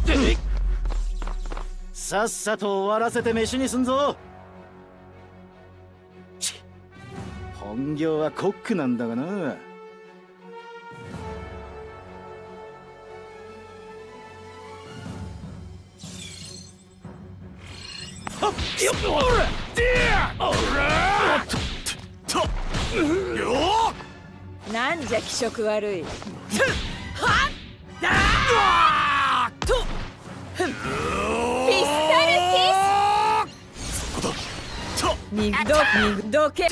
さっさと終わらせて飯にすんぞ。本業はコックなんだがな。よっおらおらよっなんじゃ気色悪い。はっだーとピスタルティス。 そこだ。 にどけと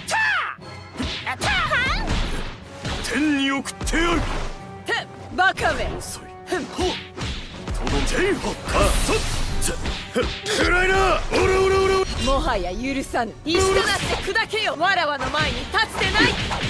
天に送ってやる。 バカめ。 遅い。ほっとどてほっかそっ暗いな。おらおらおら。 もはや許さぬ。石となって砕けよ。わらわの前に立つでない。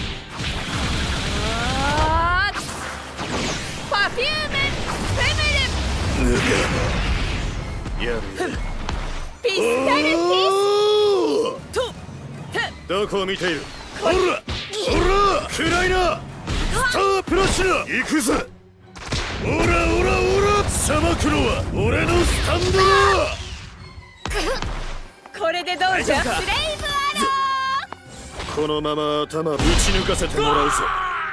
パフューメンフェメル。 やる。 ピスタルティスとどこを見ている。ほらほら暗いな。スタープラチナ行くぜ。オラオラオラさばくのは俺のスタンドだ。 これでどうじゃ。スレイブアロー。 このまま頭ぶち抜かせてもらうぞ。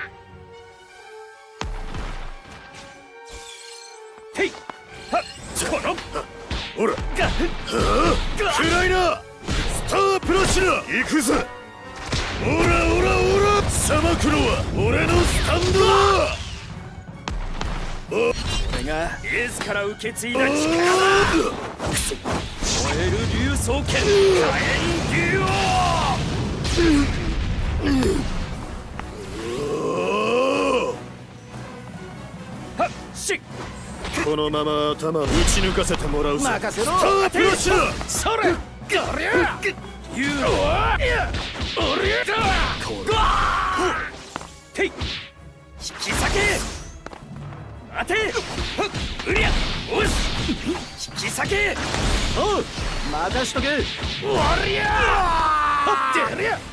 へいはっこのほら暗いな。スタープラチナ行くぜ。オラオラオラさばくのは俺のスタンドだ。俺がエースから受け継いだ力だ。燃える竜双剣火炎竜王。はっしこのまま頭打ち抜かせてもらうぞ。任せろ。スタープラチナそれガリャ竜王おりゃだ。これてい引き裂け。待てうりゃおし引き裂け。おう任しとけ。おりゃほってりゃ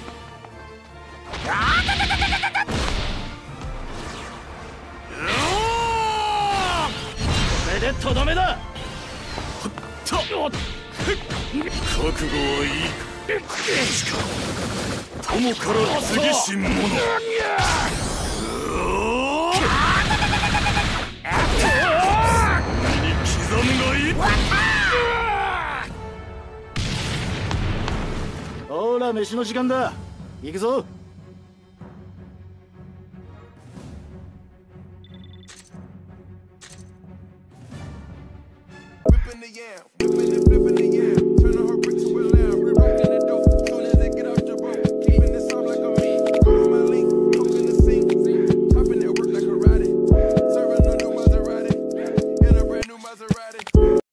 これでとどめだ。覚悟はいいか。友から次し者。刻むがいい。ほら飯の時間だ。行くぞ。 Whipping the yam, whipping it, flipping the